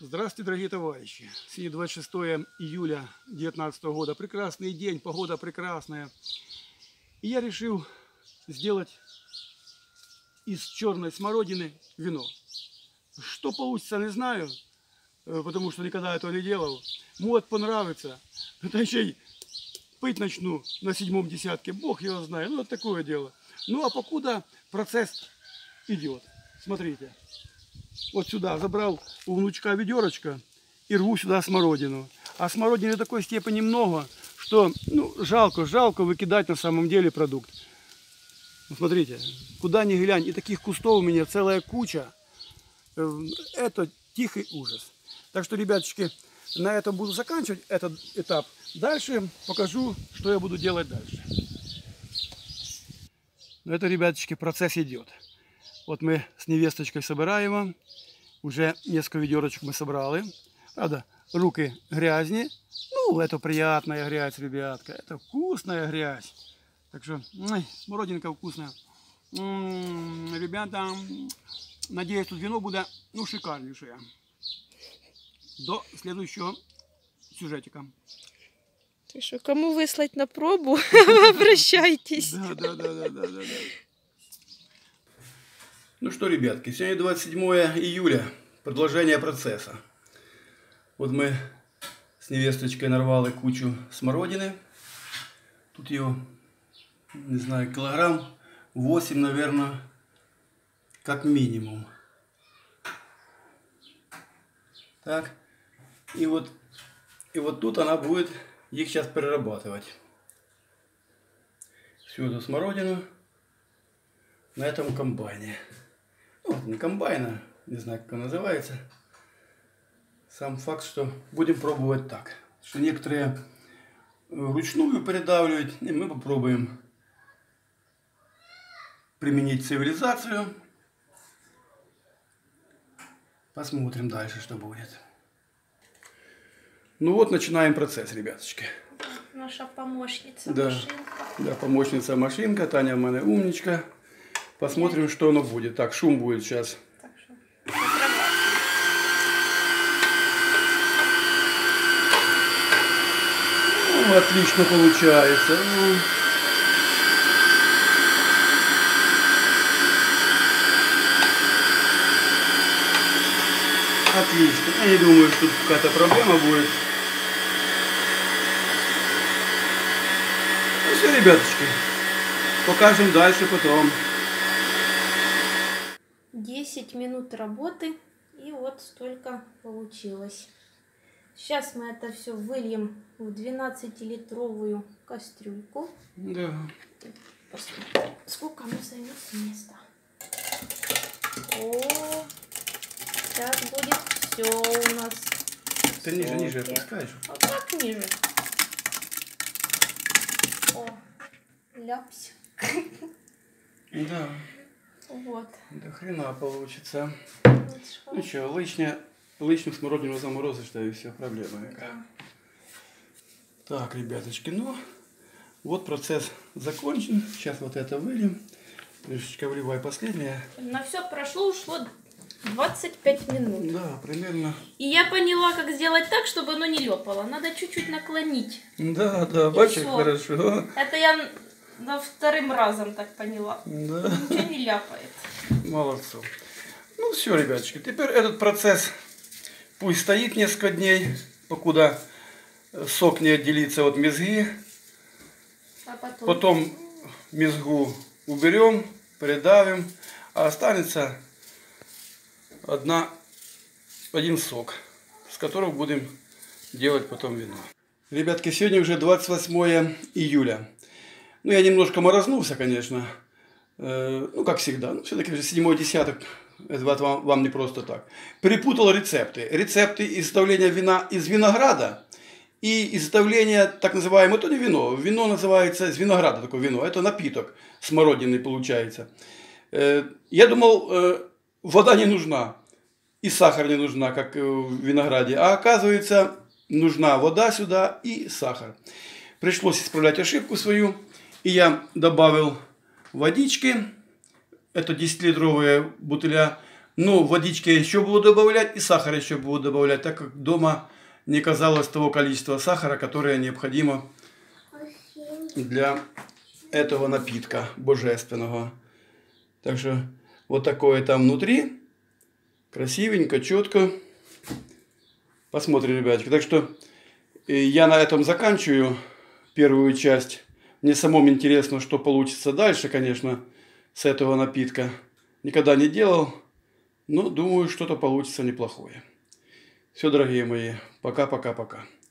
Здравствуйте, дорогие товарищи! Сегодня 26 июля 2019 года. Прекрасный день, погода прекрасная. И я решил сделать из черной смородины вино. Что получится, не знаю, потому что никогда этого не делал. Может понравится. Это еще и пыть начну на 7-м десятке. Бог его знает. Ну, вот такое дело. Ну, а покуда процесс идет. Смотрите. Вот сюда забрал у внучка ведерочко и рву сюда смородину. А смородины до такой степени много, что жалко выкидать на самом деле продукт. Ну, смотрите, куда ни глянь, и таких кустов у меня целая куча. Это тихий ужас. Так что, ребяточки, на этом буду заканчивать этот этап. Дальше покажу, что я буду делать дальше. Но это, ребяточки, процесс идет. Вот мы с невесточкой собираем. Уже несколько ведерочек мы собрали. Правда, руки грязные. Ну, это приятная грязь, ребятка. Это вкусная грязь. Так что, смородинка вкусная. Ребята, надеюсь, тут вино будет, шикарнейшее. До следующего сюжетика. Ты что, кому выслать на пробу? Обращайтесь. Да. Ну что, ребятки, сегодня 27 июля, продолжение процесса. Вот мы с невесточкой нарвали кучу смородины. Тут ее, не знаю, килограмм 8, наверное, как минимум. Так, и вот тут она будет их сейчас перерабатывать. Всю эту смородину на этом комбайне. Ну, не комбайна, не знаю, как он называется. Сам факт, что будем пробовать так. Что некоторые вручную передавливают, и мы попробуем применить цивилизацию. Посмотрим дальше, что будет. Ну вот, начинаем процесс, ребяточки. Наша помощница, да, машинка. Да, помощница машинка. Таня в мене умничка. Посмотрим, что оно будет. Так, шум будет сейчас. Так что Отлично получается. Отлично. Я не думаю, что тут какая-то проблема будет. Ну все, ребяточки. Покажем дальше потом. 10 минут работы, и вот столько получилось. Сейчас мы это все выльем в 12-литровую кастрюльку. Да. Посмотрим, сколько оно займет места. О, сейчас будет все у нас. Ты ниже опускаешь. Вот так ниже. О, ляпсь. Да. Вот. До хрена получится. Вот Ну что, лишнюю смородину заморозишь, да, и все, проблема какая. Да. Так, ребяточки, ну, вот процесс закончен. Сейчас вот это выльем. Лешечка, вливай последнее. На все ушло 25 минут. Да, примерно. И я поняла, как сделать так, чтобы оно не лёпало. Надо чуть-чуть наклонить. Да, бачишь, всё. хорошо. Это я на вторым разом так поняла. Да. Ничего не ляпает. Молодцом. Ну все, ребяточки, теперь этот процесс пусть стоит несколько дней, покуда сок не отделится от мезги. А Потом мезгу уберем, придавим, а останется один сок, с которого будем делать потом вино. Ребятки, сегодня уже 28 июля. Ну, я немножко морознулся, конечно. Ну, как всегда. Но все-таки уже 7-й десяток. Это вам не просто так. Перепутал рецепты. Рецепты изготовления вина из винограда и изготовления, так называемое, это не вино. Вино называется из винограда, такое вино. Это напиток смородинный получается. Я думал, вода не нужна. И сахар не нужна, как в винограде. А оказывается, нужна вода сюда и сахар. Пришлось исправлять ошибку свою. И я добавил водички. Это 10-литровые бутыля Ну, водички еще буду добавлять и сахар еще буду добавлять, так как дома не казалось того количества сахара, которое необходимо для этого напитка божественного. Так что вот такое там внутри. Красивенько, четко. Посмотрим, ребятки. Так что я на этом заканчиваю первую часть. Мне самому интересно, что получится дальше, конечно, с этого напитка. Никогда не делал, но думаю, что-то получится неплохое. Все, дорогие мои, пока-пока-пока.